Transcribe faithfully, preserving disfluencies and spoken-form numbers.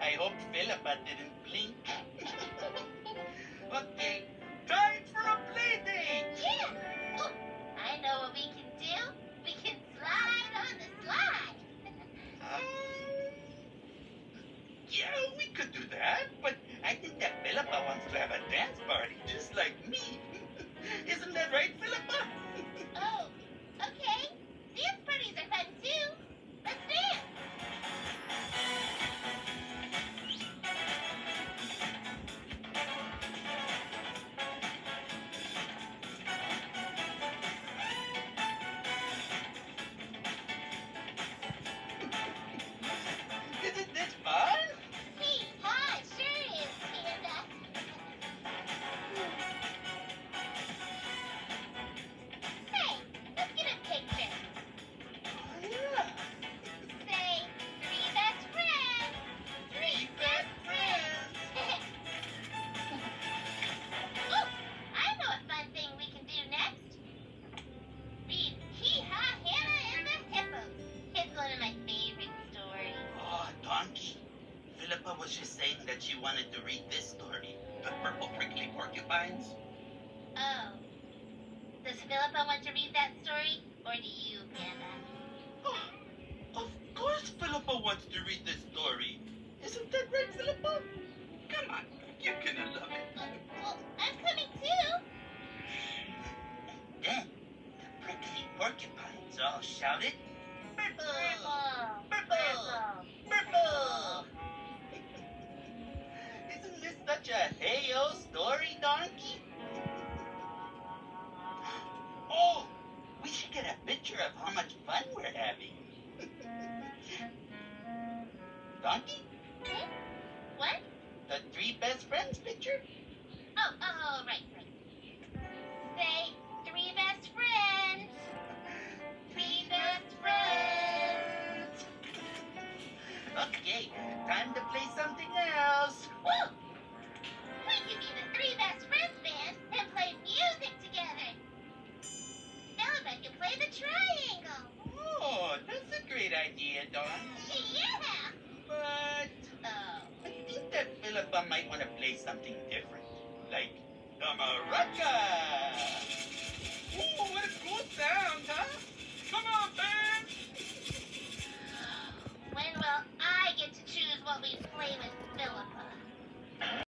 I hope Philippa didn't blink. Okay, time for a play date. Yeah. Ooh, I know what we can do. We can slide on the slide. Um, yeah, we could do that, but I think that Philippa wants to have a dance party just like me. Isn't that right, Philippa? Oh, okay. Dance parties are fun too. Let's dance. Isn't this fun? Hey, hi, sure is, Panda. Hey, let's get a picture. Oh, yeah. Say, three best friends. Three best friends. Oh, I know a fun thing we can do next. Read Hee-Ha, Hannah and the Hippos. It's one of my favorite stories. Oh, Donkey. Philippa was just saying that she wanted to read this story, The Purple Prickly Porcupines. Oh. Does Philippa want to read that story, or do you, Panda? Oh, of course Philippa wants to read this story. Isn't that right, Philippa? Come on, you're gonna love it. Uh, well, I'm coming too. And then the prickly porcupines all shouted, Purple! Purple. Purple! Purple! Isn't this such a hey-o story, Donkey? Oh, we should get a picture of how much fun we're having. Donkey, Hmm? What? the three best friends picture? Oh, oh, right, right. Say, three best friends. Three best friends. Okay, time to play something else. Woo! We can be the three best friends band and play music together. Philippa can play the triangle. Oh, that's a great idea, Don. Yeah. But Oh. I think that Philippa might want to play something different, like the maraca. Ooh, what a cool sound, huh?